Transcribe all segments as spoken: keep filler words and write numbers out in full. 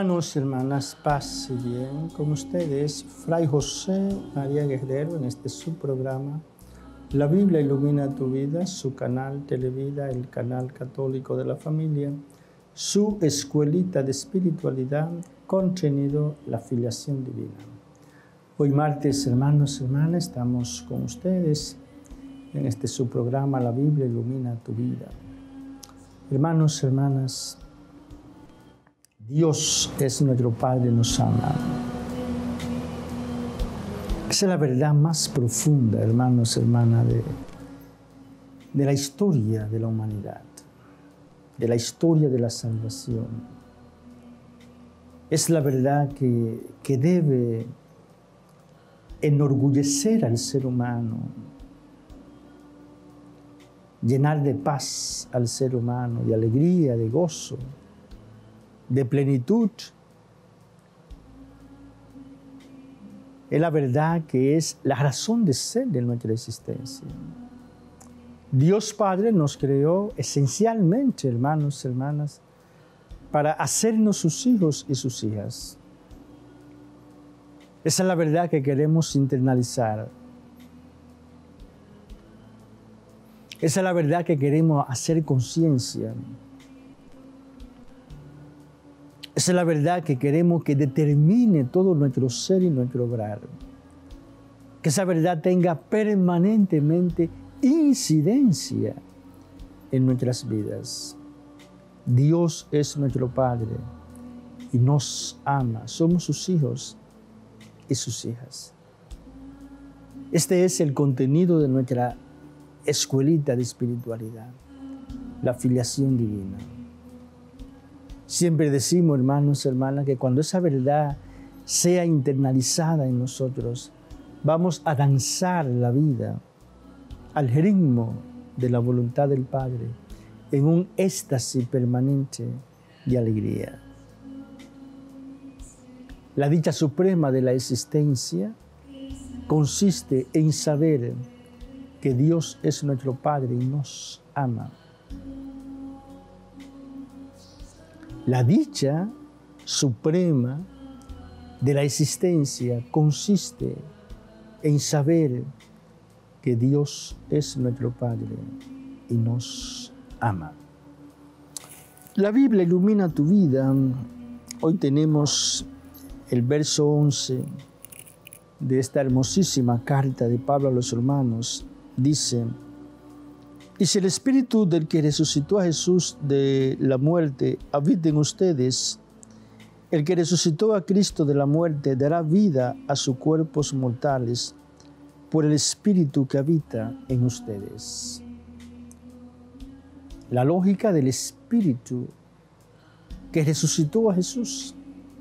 Hermanos, hermanas, paz y bien con ustedes, Fray José María Guerrero, en este subprograma La Biblia ilumina tu vida, su canal Televida, el canal católico de la familia, su escuelita de espiritualidad, contenido La Filiación Divina. Hoy martes, hermanos y hermanas, estamos con ustedes en este subprograma La Biblia ilumina tu vida. Hermanos, hermanas, Dios es nuestro Padre, nos ama. Esa es la verdad más profunda, hermanos, hermanas, de, de la historia de la humanidad, de la historia de la salvación. Es la verdad que, que debe enorgullecer al ser humano, llenar de paz al ser humano, de alegría, de gozo, de plenitud. Es la verdad que es la razón de ser de nuestra existencia. Dios Padre nos creó esencialmente, hermanos y hermanas, para hacernos sus hijos y sus hijas. Esa es la verdad que queremos internalizar. Esa es la verdad que queremos hacer conciencia. Esa es la verdad que queremos que determine todo nuestro ser y nuestro obrar. Que esa verdad tenga permanentemente incidencia en nuestras vidas. Dios es nuestro Padre y nos ama. Somos sus hijos y sus hijas. Este es el contenido de nuestra escuelita de espiritualidad, la filiación divina. Siempre decimos, hermanos y hermanas, que cuando esa verdad sea internalizada en nosotros, vamos a danzar la vida al ritmo de la voluntad del Padre, en un éxtasis permanente de alegría. La dicha suprema de la existencia consiste en saber que Dios es nuestro Padre y nos ama. La dicha suprema de la existencia consiste en saber que Dios es nuestro Padre y nos ama. La Biblia ilumina tu vida. Hoy tenemos el verso once de esta hermosísima carta de Pablo a los Romanos. Dice: y si el Espíritu del que resucitó a Jesús de la muerte habita en ustedes, el que resucitó a Cristo de la muerte dará vida a sus cuerpos mortales por el Espíritu que habita en ustedes. La lógica del Espíritu que resucitó a Jesús.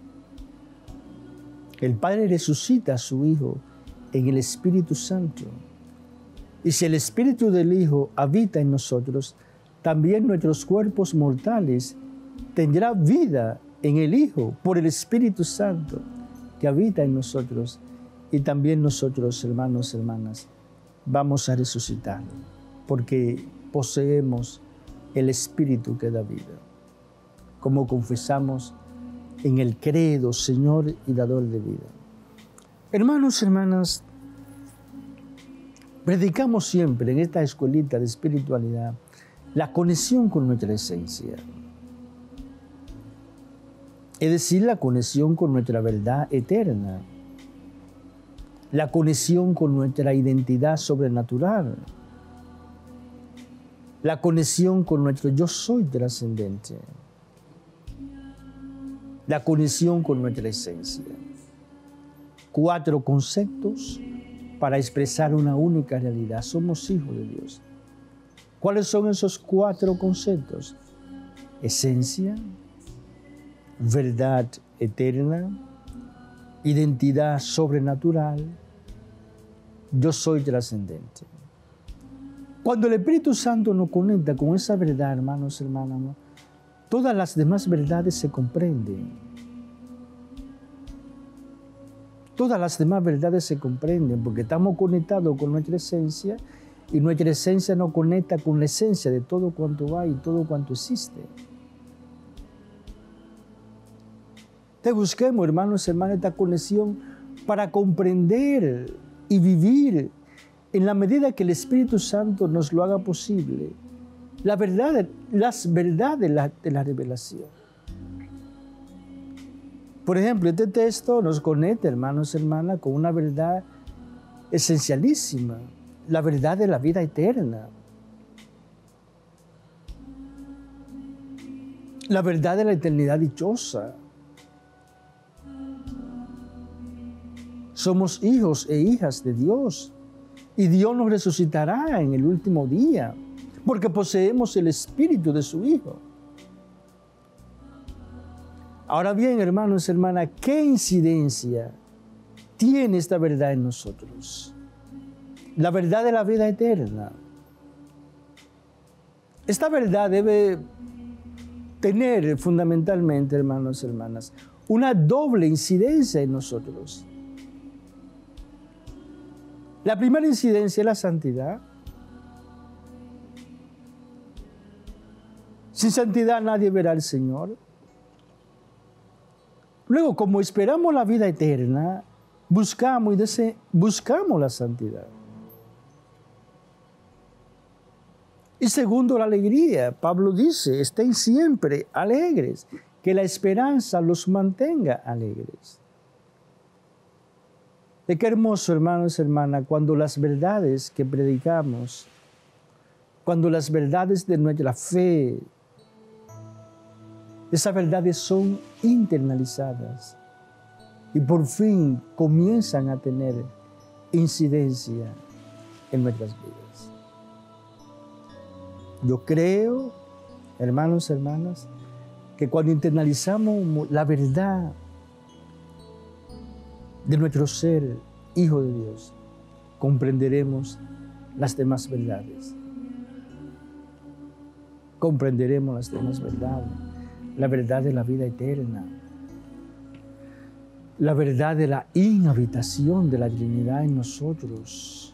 El Padre resucita a su Hijo en el Espíritu Santo. Y si el Espíritu del Hijo habita en nosotros, también nuestros cuerpos mortales tendrán vida en el Hijo por el Espíritu Santo que habita en nosotros. Y también nosotros, hermanos y hermanas, vamos a resucitar porque poseemos el Espíritu que da vida. Como confesamos en el credo, Señor y dador de vida. Hermanos y hermanas, predicamos siempre en esta escuelita de espiritualidad la conexión con nuestra esencia. Es decir, la conexión con nuestra verdad eterna. La conexión con nuestra identidad sobrenatural. La conexión con nuestro yo soy trascendente. La conexión con nuestra esencia. Cuatro conceptos para expresar una única realidad. Somos hijos de Dios. ¿Cuáles son esos cuatro conceptos? Esencia, verdad eterna, identidad sobrenatural, yo soy trascendente. Cuando el Espíritu Santo nos conecta con esa verdad, hermanos y hermanas, todas las demás verdades se comprenden. Todas las demás verdades se comprenden porque estamos conectados con nuestra esencia y nuestra esencia nos conecta con la esencia de todo cuanto hay y todo cuanto existe. Te busquemos, hermanos y hermanas, esta conexión para comprender y vivir en la medida que el Espíritu Santo nos lo haga posible. La verdad, las verdades de la, de la revelación. Por ejemplo, este texto nos conecta, hermanos y hermanas, con una verdad esencialísima, la verdad de la vida eterna. La verdad de la eternidad dichosa. Somos hijos e hijas de Dios y Dios nos resucitará en el último día porque poseemos el espíritu de su Hijo. Ahora bien, hermanos y hermanas, ¿qué incidencia tiene esta verdad en nosotros? La verdad de la vida eterna. Esta verdad debe tener fundamentalmente, hermanos y hermanas, una doble incidencia en nosotros. La primera incidencia es la santidad. Sin santidad nadie verá al Señor. Luego, como esperamos la vida eterna, buscamos, y dese- buscamos la santidad. Y segundo, la alegría. Pablo dice, estén siempre alegres, que la esperanza los mantenga alegres. De qué hermoso, hermanos y hermanas, cuando las verdades que predicamos, cuando las verdades de nuestra fe, esas verdades son internalizadas y por fin comienzan a tener incidencia en nuestras vidas. Yo creo, hermanos y hermanas, que cuando internalizamos la verdad de nuestro ser hijo de Dios, comprenderemos las demás verdades. Comprenderemos las demás verdades. La verdad de la vida eterna. La verdad de la inhabitación de la Trinidad en nosotros.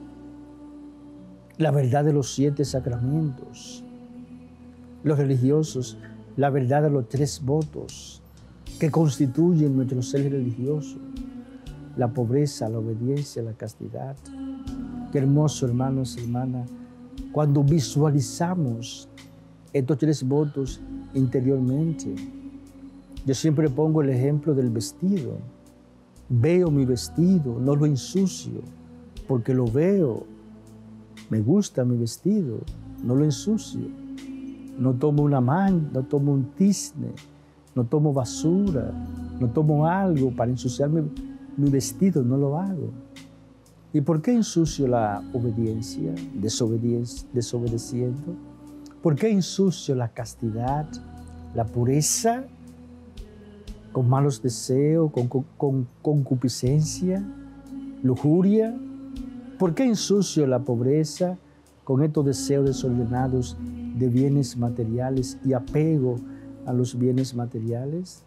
La verdad de los siete sacramentos. Los religiosos, la verdad de los tres votos que constituyen nuestro ser religioso. La pobreza, la obediencia, la castidad. Qué hermoso, hermanos y hermanas, cuando visualizamos estos tres votos interiormente. Yo siempre pongo el ejemplo del vestido. Veo mi vestido, no lo ensucio, porque lo veo. Me gusta mi vestido, no lo ensucio. No tomo una manta, no tomo un tizne, no tomo basura, no tomo algo para ensuciar mi, mi vestido, no lo hago. ¿Y por qué ensucio la obediencia, desobediencia, desobedeciendo? ¿Por qué ensucio la castidad, la pureza, con malos deseos, con, con, con concupiscencia, lujuria? ¿Por qué ensucio la pobreza con estos deseos desordenados de bienes materiales y apego a los bienes materiales?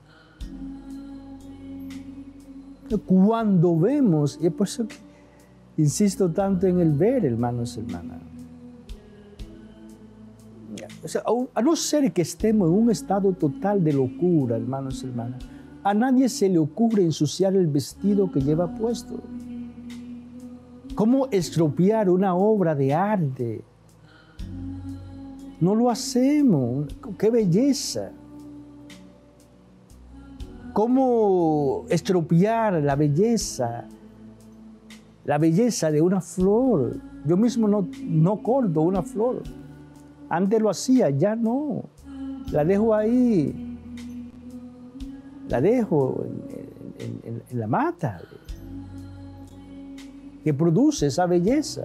Cuando vemos, y es por eso que insisto tanto en el ver, hermanos y hermanas, o sea, a no ser que estemos en un estado total de locura, hermanos y hermanas, a nadie se le ocurre ensuciar el vestido que lleva puesto. ¿Cómo estropear una obra de arte? No lo hacemos. ¡Qué belleza! ¿Cómo estropear la belleza? La belleza de una flor. Yo mismo no, no corto una flor. Antes lo hacía, ya no. La dejo ahí. La dejo en, en, en, en la mata que produce esa belleza.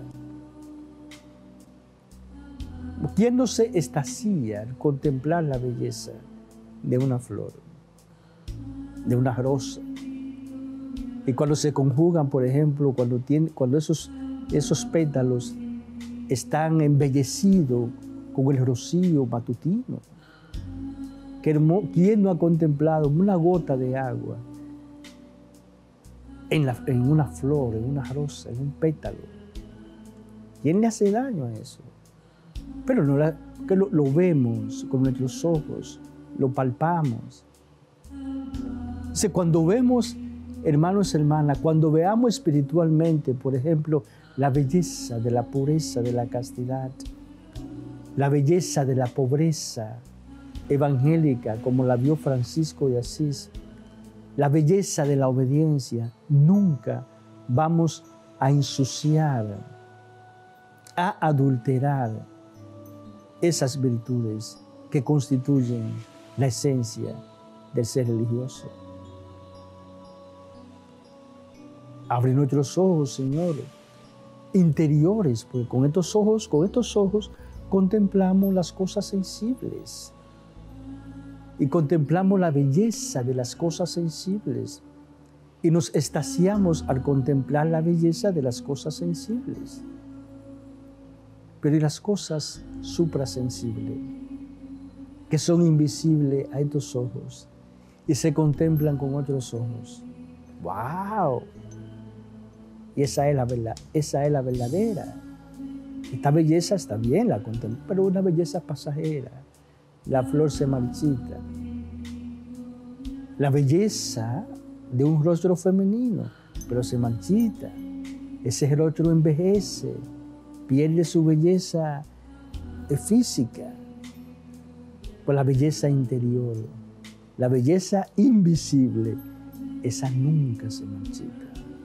¿Quién no se extasia al contemplar la belleza de una flor, de una rosa? Y cuando se conjugan, por ejemplo, cuando, tiene, cuando esos, esos pétalos están embellecidos con el rocío matutino. ¿Quién no ha contemplado una gota de agua en, la, en una flor, en una rosa, en un pétalo? ¿Quién le hace daño a eso? Pero no la, que lo, lo vemos con nuestros ojos, lo palpamos. Entonces, cuando vemos, hermanos y hermanas, cuando veamos espiritualmente, por ejemplo, la belleza de la pureza, de la castidad, la belleza de la pobreza evangélica, como la vio Francisco de Asís, la belleza de la obediencia, nunca vamos a ensuciar, a adulterar esas virtudes que constituyen la esencia del ser religioso. Abre nuestros ojos, Señor, interiores, porque con estos ojos, con estos ojos contemplamos las cosas sensibles y contemplamos la belleza de las cosas sensibles y nos extasiamos al contemplar la belleza de las cosas sensibles. Pero y las cosas suprasensibles, que son invisibles a estos ojos y se contemplan con otros ojos. ¡Wow! Y esa es la verdad, esa es la verdadera. Esta belleza está bien, la contemplo, pero una belleza pasajera. La flor se marchita. La belleza de un rostro femenino, pero se marchita. Ese rostro envejece, pierde su belleza física. Pues la belleza interior, la belleza invisible, esa nunca se marchita.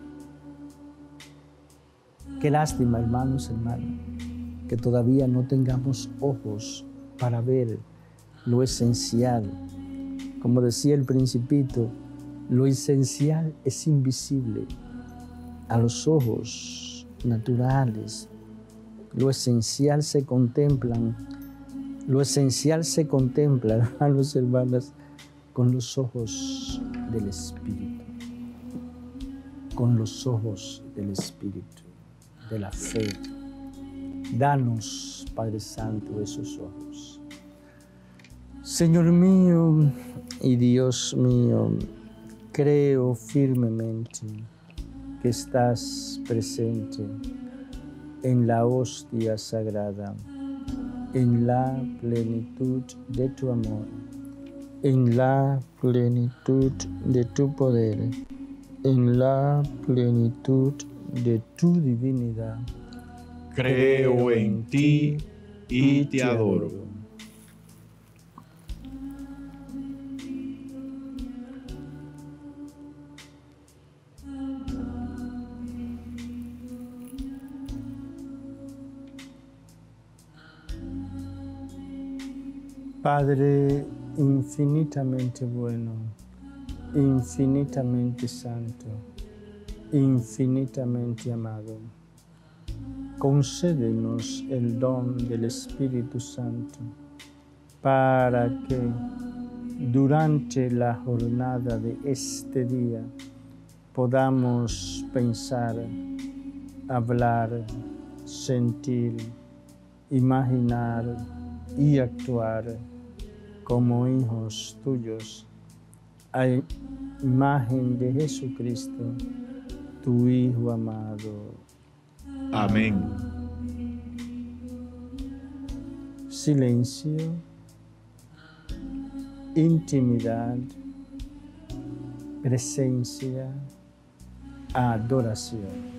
Qué lástima, hermanos y hermanas, que todavía no tengamos ojos para ver lo esencial. Como decía el Principito, lo esencial es invisible a los ojos naturales. Lo esencial se contemplan, lo esencial se contempla, hermanos y hermanas, con los ojos del Espíritu, con los ojos del Espíritu, de la fe. Danos, Padre Santo, esos ojos. Señor mío y Dios mío, creo firmemente que estás presente en la hostia sagrada, en la plenitud de tu amor, en la plenitud de tu poder, en la plenitud de tu divinidad. Creo en ti y te adoro. Padre infinitamente bueno, infinitamente santo, infinitamente amado, concédenos el don del Espíritu Santo para que durante la jornada de este día podamos pensar, hablar, sentir, imaginar y actuar como hijos tuyos, a imagen de Jesucristo, tu Hijo amado. Amén. Silencio, intimidad, presencia, adoración.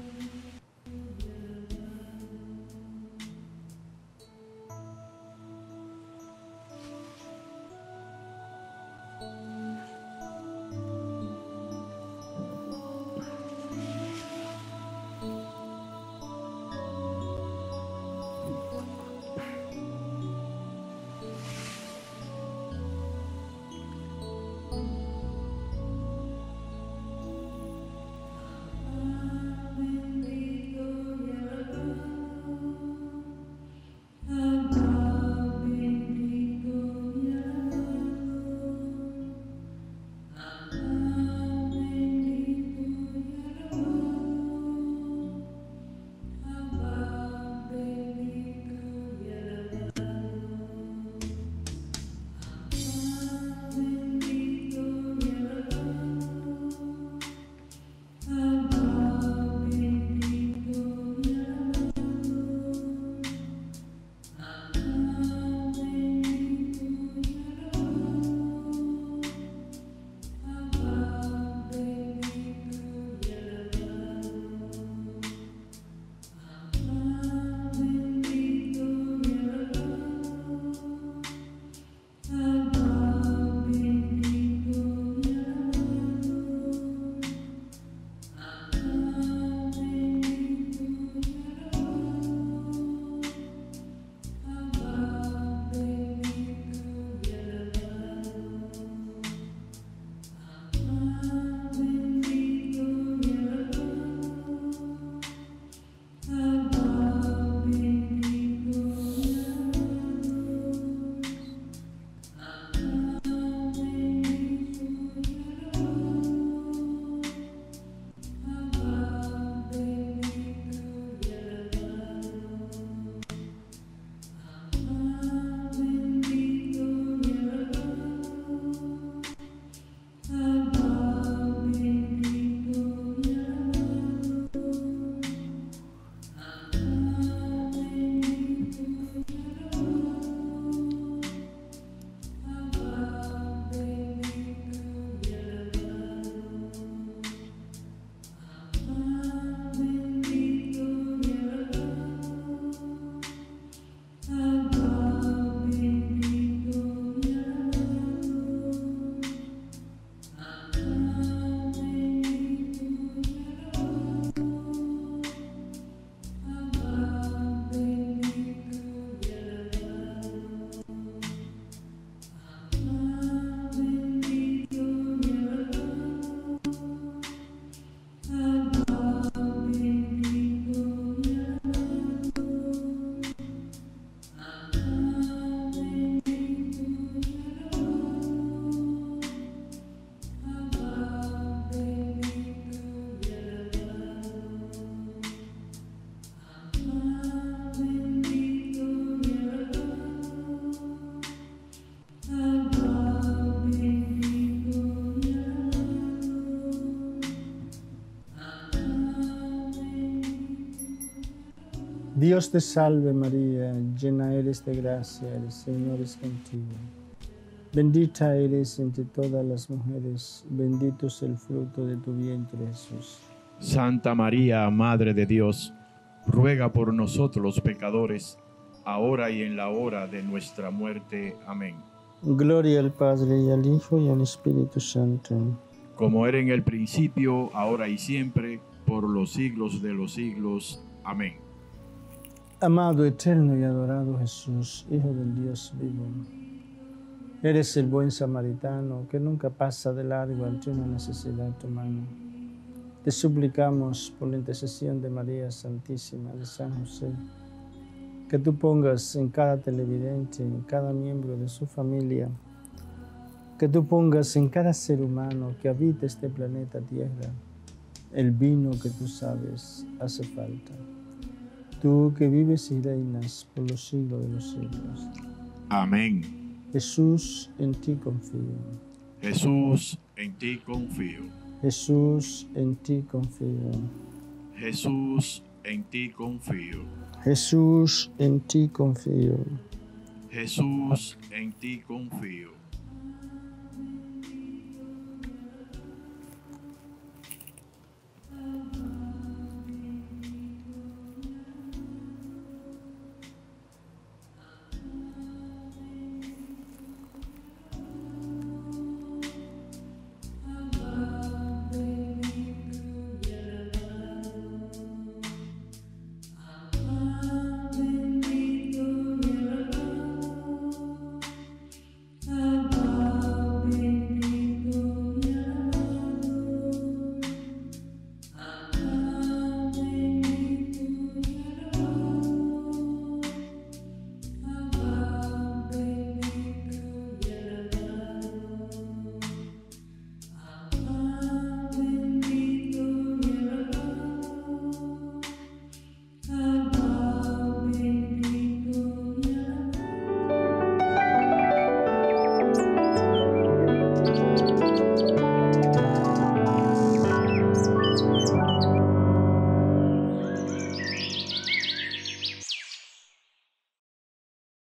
Dios te salve María, llena eres de gracia, el Señor es contigo. Bendita eres entre todas las mujeres, bendito es el fruto de tu vientre Jesús. Santa María, Madre de Dios, ruega por nosotros los pecadores, ahora y en la hora de nuestra muerte. Amén. Gloria al Padre, y al Hijo, y al Espíritu Santo. Como era en el principio, ahora y siempre, por los siglos de los siglos. Amén. Amado, eterno y adorado Jesús, Hijo del Dios vivo, eres el buen samaritano que nunca pasa de largo ante una necesidad humana. Te suplicamos por la intercesión de María Santísima, de San José, que tú pongas en cada televidente, en cada miembro de su familia, que tú pongas en cada ser humano que habita este planeta Tierra, el vino que tú sabes hace falta. Tú que vives y reinas por los siglos de los siglos. Amén. Jesús, en ti confío. Jesús, en ti confío. Jesús, en ti confío. Jesús, en ti confío. Jesús, en ti confío. Jesús, en ti confío.